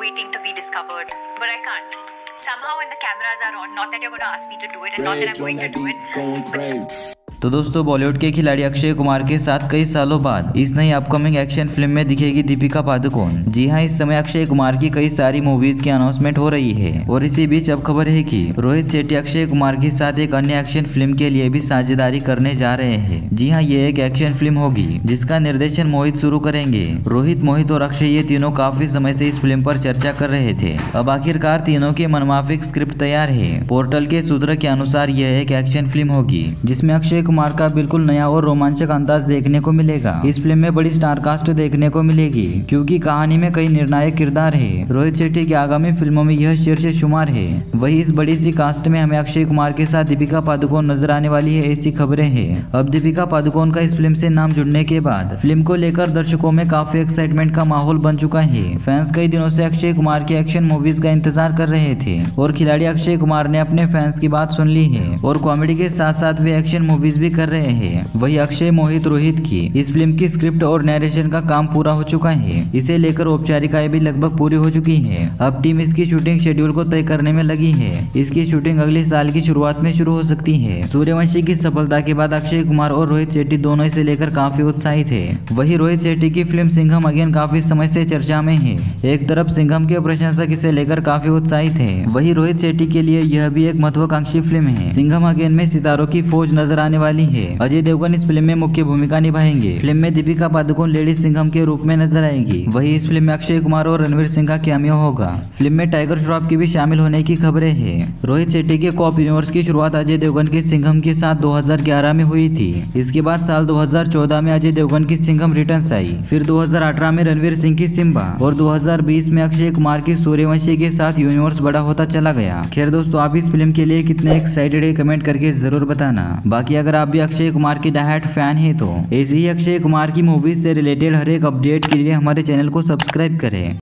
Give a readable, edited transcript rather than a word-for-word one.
waiting to be discovered, but I can't. Somehow when the cameras are on, not that you're going to ask me to do it and not that I'm going to do it, but तो दोस्तों बॉलीवुड के खिलाड़ी अक्षय कुमार के साथ कई सालों बाद इस नई अपकमिंग एक्शन फिल्म में दिखेगी दीपिका पादुकोण। जी हां, इस समय अक्षय कुमार की कई सारी मूवीज की अनाउंसमेंट हो रही है और इसी बीच अब खबर है कि रोहित शेट्टी अक्षय कुमार के साथ एक अन्य एक्शन फिल्म के लिए भी साझेदारी करने जा रहे हैं। जी हां, ये एक एक्शन फिल्म होगी जिसका निर्देशन मोहित शुरू करेंगे। रोहित, मोहित और अक्षय ये तीनों काफी समय से इस फिल्म पर चर्चा कर रहे थे। अब आखिरकार तीनों के मनमाफिक स्क्रिप्ट तैयार है। पोर्टल के सूत्र के अनुसार यह एक एक्शन फिल्म होगी जिसमें अक्षय कुमार का बिल्कुल नया और रोमांचक अंदाज देखने को मिलेगा। इस फिल्म में बड़ी स्टार कास्ट देखने को मिलेगी क्योंकि कहानी में कई निर्णायक किरदार है। रोहित शेट्टी की आगामी फिल्मों में यह शीर्ष शुमार है। वही इस बड़ी सी कास्ट में हमें अक्षय कुमार के साथ दीपिका पादुकोण नजर आने वाली है, ऐसी खबरें हैं। अब दीपिका पादुकोण का इस फिल्म से नाम जुड़ने के बाद फिल्म को लेकर दर्शकों में काफी एक्साइटमेंट का माहौल बन चुका है। फैंस कई दिनों से अक्षय कुमार की एक्शन मूवीज का इंतजार कर रहे थे और खिलाड़ी अक्षय कुमार ने अपने फैंस की बात सुन ली है और कॉमेडी के साथ साथ वे एक्शन मूवीज भी कर रहे हैं। वही अक्षय, मोहित, रोहित की इस फिल्म की स्क्रिप्ट और नरेशन का काम पूरा हो चुका है। इसे लेकर औपचारिकताएं भी लगभग पूरी हो चुकी है। अब टीम इसकी शूटिंग शेड्यूल को तय करने में लगी है। इसकी शूटिंग अगले साल की शुरुआत में शुरू हो सकती है। सूर्यवंशी की सफलता के बाद अक्षय कुमार और रोहित शेट्टी दोनों इसे लेकर काफी उत्साहित है। वही रोहित शेट्टी की फिल्म सिंघम अगेन काफी समय से चर्चा में है। एक तरफ सिंघम के प्रशंसक इसे लेकर काफी उत्साहित है, वही रोहित शेट्टी के लिए यह भी एक महत्वाकांक्षी फिल्म है। सिंघम अगेन में सितारों की फौज नजर आने वाली है। अजय देवगन इस फिल्म में मुख्य भूमिका निभाएंगे। फिल्म में दीपिका पादुकोण लेडी सिंघम के रूप में नजर आएगी। वही इस फिल्म में अक्षय कुमार और रणवीर सिंह का कैमियो होगा। फिल्म में टाइगर श्रॉफ की भी शामिल होने की खबरें हैं। रोहित शेट्टी के कॉप यूनिवर्स की शुरुआत अजय देवगन की सिंघम के साथ 2011 में हुई थी। इसके बाद साल 2014 में अजय देवगन की सिंघम रिटर्न्स आई। फिर 2018 में रणवीर सिंह की सिम्बा और 2020 में अक्षय कुमार की सूर्यवंशी के साथ यूनिवर्स बड़ा होता चला गया। खैर दोस्तों, आप इस फिल्म के लिए कितने एक्साइटेड है कमेंट करके जरूर बताना। बाकी अगर आप भी अक्षय कुमार की डायहार्ड फैन है तो ऐसे ही अक्षय कुमार की मूवीज से रिलेटेड हर एक अपडेट के लिए हमारे चैनल को सब्सक्राइब करें।